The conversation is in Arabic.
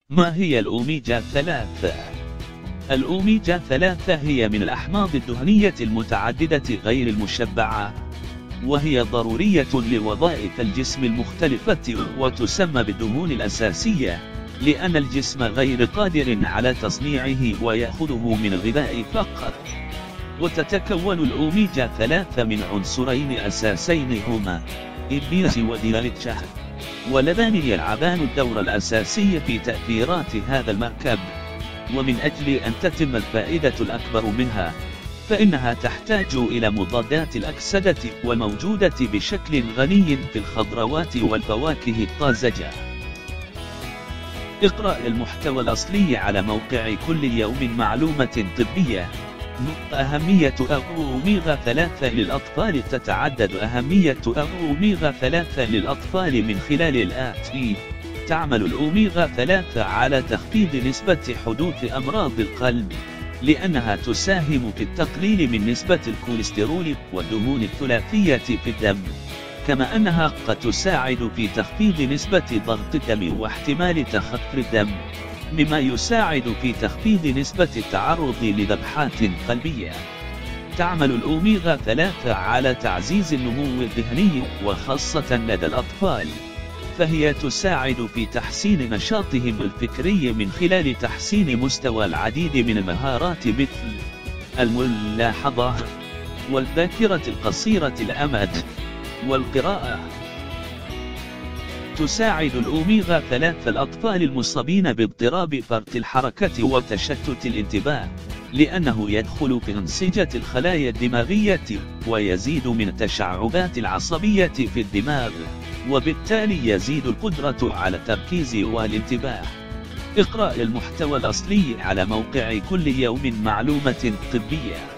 ما هي الأوميجا 3؟ الأوميجا 3 هي من الأحماض الدهنية المتعددة غير المشبعة، وهي ضرورية لوظائف الجسم المختلفة، وتسمى بالدهون الأساسية لأن الجسم غير قادر على تصنيعه ويأخذه من الغذاء فقط. وتتكون الأوميجا 3 من عنصرين أساسين هما البيز ودياليتشا، واللذان يلعبان الدور الأساسي في تأثيرات هذا المركب. ومن أجل أن تتم الفائدة الأكبر منها، فإنها تحتاج إلى مضادات الأكسدة والموجودة بشكل غني في الخضروات والفواكه الطازجة. اقرأ المحتوى الأصلي على موقع كل يوم معلومة طبية. أهمية أوميغا 3 للأطفال. تتعدد أهمية أوميغا 3 للأطفال من خلال الآتي: تعمل الأوميغا 3 على تخفيض نسبة حدوث أمراض القلب، لأنها تساهم في التقليل من نسبة الكوليسترول والدهون الثلاثية في الدم، كما أنها قد تساعد في تخفيض نسبة ضغط الدم واحتمال تخثر الدم، مما يساعد في تخفيض نسبة التعرض لذبحات قلبية. تعمل الأوميغا 3 على تعزيز النمو الذهني وخاصة لدى الأطفال، فهي تساعد في تحسين نشاطهم الفكري من خلال تحسين مستوى العديد من المهارات مثل الملاحظة والذاكرة القصيرة الأمد والقراءة. تساعد الأوميغا 3 الأطفال المصابين باضطراب فرط الحركة وتشتت الانتباه، لأنه يدخل في أنسجة الخلايا الدماغية ويزيد من التشعبات العصبية في الدماغ، وبالتالي يزيد القدرة على التركيز والانتباه. اقرأ المحتوى الأصلي على موقع كل يوم معلومة طبية.